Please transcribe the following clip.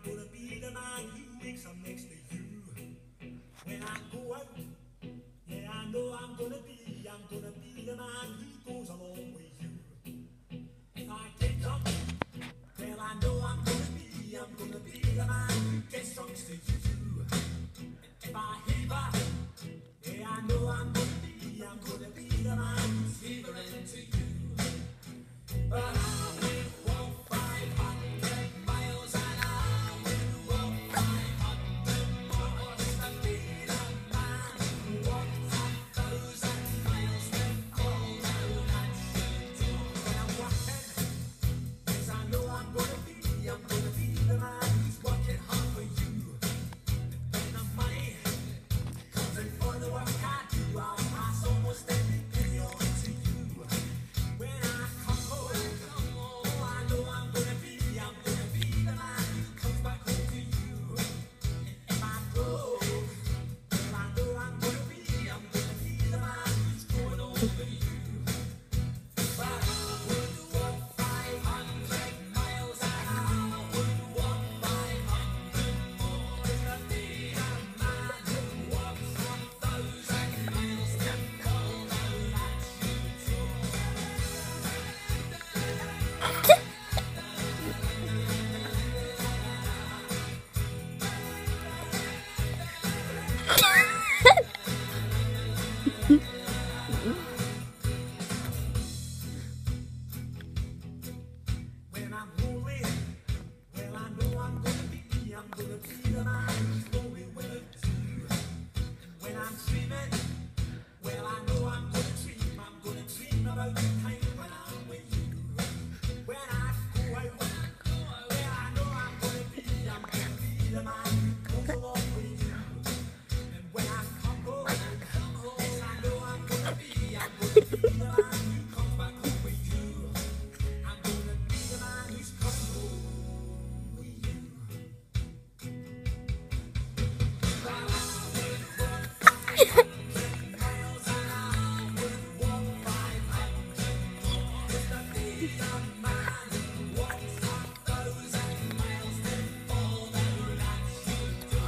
gonna be the man who wakes up next to you when I go out. Yeah, I know I'm gonna be the man who goes along with you. If I get up, well, I know I'm gonna be the man who gets drunk to you too. If I heaver, yeah, I know I'm gonna be the man who's heavering to you. But I will walk 500 miles and I will walk 500 more just to be the man who walks 1,000 miles to fall down at your door. When I'm walking, 'cause I know I'm gonna be the man who's working hard for you. When the money comes in for the work I do, I'll pass almost every penny on to you. When I come home, oh, I know I'm gonna be the man who comes back home to you. And if I broke, well, I know I'm gonna be the man who's going over you. But I would walk 500 miles and I would walk 500 more just to be the man who walks 1,000 miles to fall down at your door. When I'm holy, well, I know I'm gonna be the man who's holy with it too. And when I'm dreaming, well, I know I'm gonna dream about the time when I'm with you. When I go out, well, I know I'm gonna be the man who goes along with you. And when I come home, yes, I know I'm gonna be the man who comes back home with you. I'm gonna be the man who's coming home with you. But I would walk 500 miles and I would walk 500 more just to be the man who walks 1,000 miles to fall down at your door.